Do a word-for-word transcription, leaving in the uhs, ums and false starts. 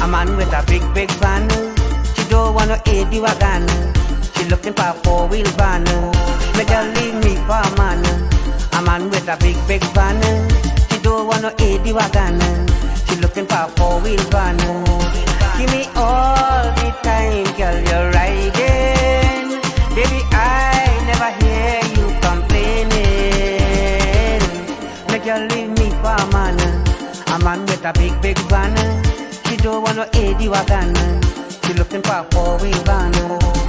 A man with a big, big van. She don't wanna aid the wagon. She looking for a four-wheel van. Make her leave me for a man. A man with a big, big van. She don't wanna aid the wagon. She looking for a four-wheel van. Give me all the time, girl, you're riding. Baby, I never hear you complaining. Make her leave me for a man. A man with a big, big van. She don't wanna aid the wagon. She looking for a four-wheel van.